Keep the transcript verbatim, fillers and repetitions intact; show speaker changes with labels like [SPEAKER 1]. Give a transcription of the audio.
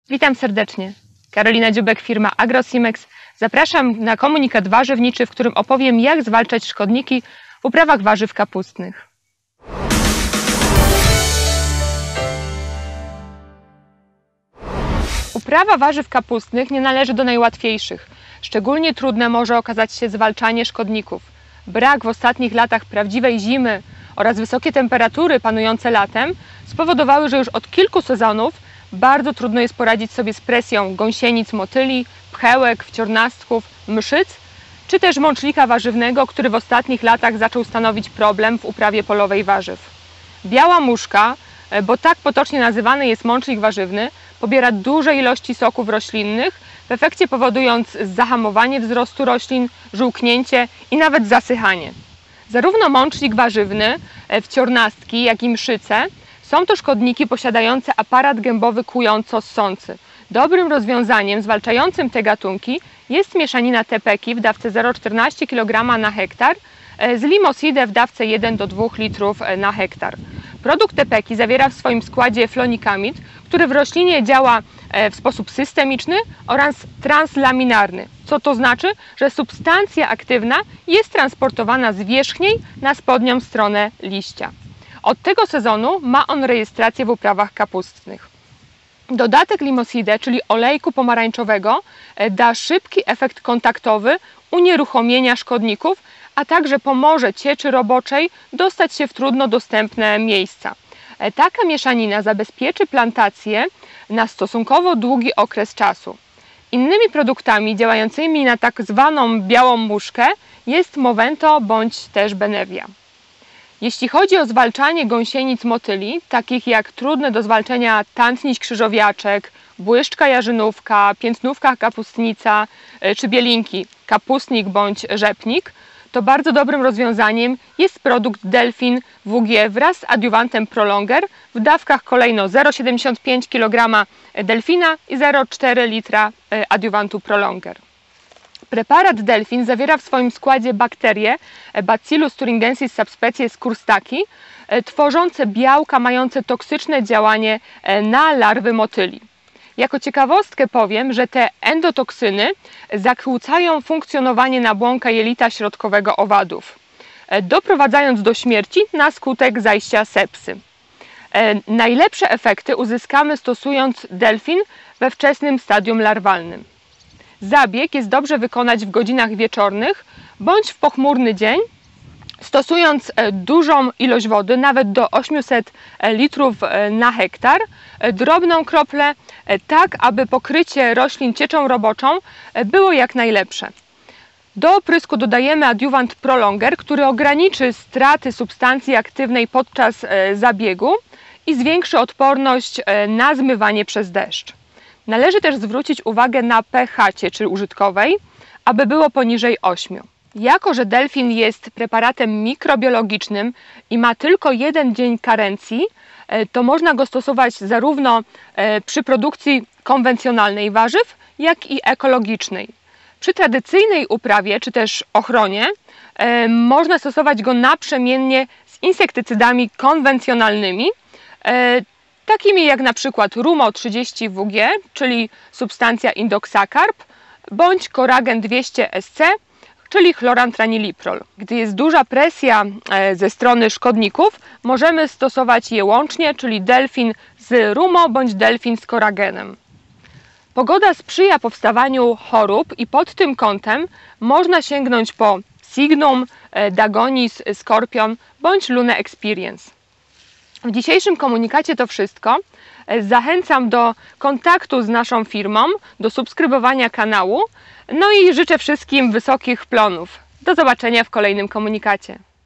[SPEAKER 1] Witam serdecznie. Karolina Dziubek, firma AgroSimex. Zapraszam na komunikat warzywniczy, w którym opowiem, jak zwalczać szkodniki w uprawach warzyw kapustnych. Uprawa warzyw kapustnych nie należy do najłatwiejszych. Szczególnie trudne może okazać się zwalczanie szkodników. Brak w ostatnich latach prawdziwej zimy oraz wysokie temperatury panujące latem spowodowały, że już od kilku sezonów bardzo trudno jest poradzić sobie z presją gąsienic, motyli, pchełek, wciornastków, mszyc, czy też mącznika warzywnego, który w ostatnich latach zaczął stanowić problem w uprawie polowej warzyw. Biała muszka, bo tak potocznie nazywany jest mącznik warzywny, pobiera duże ilości soków roślinnych, w efekcie powodując zahamowanie wzrostu roślin, żółknięcie i nawet zasychanie. Zarówno mącznik warzywny, wciornastki, jak i mszyce są to szkodniki posiadające aparat gębowy kłująco-ssący. Dobrym rozwiązaniem zwalczającym te gatunki jest mieszanina Tepeki w dawce zero przecinek czternaście kilograma na hektar z Limosidę w dawce jeden do dwóch litrów na hektar. Produkt Tepeki zawiera w swoim składzie flonikamid, który w roślinie działa w sposób systemiczny oraz translaminarny. Co to znaczy? Że substancja aktywna jest transportowana z wierzchniej na spodnią stronę liścia. Od tego sezonu ma on rejestrację w uprawach kapustnych. Dodatek Limosidę, czyli olejku pomarańczowego, da szybki efekt kontaktowy unieruchomienia szkodników, a także pomoże cieczy roboczej dostać się w trudno dostępne miejsca. Taka mieszanina zabezpieczy plantację na stosunkowo długi okres czasu. Innymi produktami działającymi na tak zwaną białą muszkę jest Movento bądź też Benevia. Jeśli chodzi o zwalczanie gąsienic motyli, takich jak trudne do zwalczenia tętnić krzyżowiaczek, błyszczka jarzynówka, piętnówka kapustnica czy bielinki, kapustnik bądź rzepnik, to bardzo dobrym rozwiązaniem jest produkt Delfin W G wraz z adiuwantem Prolonger w dawkach kolejno zero przecinek siedemdziesiąt pięć kilograma Delfina i zero przecinek cztery litra adiuwantu Prolonger. Preparat Delfin zawiera w swoim składzie bakterie Bacillus thuringiensis subspecies courstaki, tworzące białka mające toksyczne działanie na larwy motyli. Jako ciekawostkę powiem, że te endotoksyny zakłócają funkcjonowanie nabłonka jelita środkowego owadów, doprowadzając do śmierci na skutek zajścia sepsy. Najlepsze efekty uzyskamy stosując Delfin we wczesnym stadium larwalnym. Zabieg jest dobrze wykonać w godzinach wieczornych bądź w pochmurny dzień, stosując dużą ilość wody, nawet do ośmiuset litrów na hektar, drobną kroplę, tak aby pokrycie roślin cieczą roboczą było jak najlepsze. Do oprysku dodajemy adiuwant Prolonger, który ograniczy straty substancji aktywnej podczas zabiegu i zwiększy odporność na zmywanie przez deszcz. Należy też zwrócić uwagę na pH cieczy użytkowej, aby było poniżej ośmiu. Jako że Delfin jest preparatem mikrobiologicznym i ma tylko jeden dzień karencji, to można go stosować zarówno przy produkcji konwencjonalnej warzyw, jak i ekologicznej. Przy tradycyjnej uprawie czy też ochronie można stosować go naprzemiennie z insektycydami konwencjonalnymi, takimi jak na przykład Rumo trzydzieści W G, czyli substancja indoxacarb, bądź Coragen dwieście S C, czyli chlorantraniliprol. Gdy jest duża presja ze strony szkodników, możemy stosować je łącznie, czyli Delfin z Rumo bądź Delfin z Coragenem. Pogoda sprzyja powstawaniu chorób i pod tym kątem można sięgnąć po Signum, Dagonis, Scorpion bądź Lune Experience. W dzisiejszym komunikacie to wszystko. Zachęcam do kontaktu z naszą firmą, do subskrybowania kanału, no i życzę wszystkim wysokich plonów. Do zobaczenia w kolejnym komunikacie.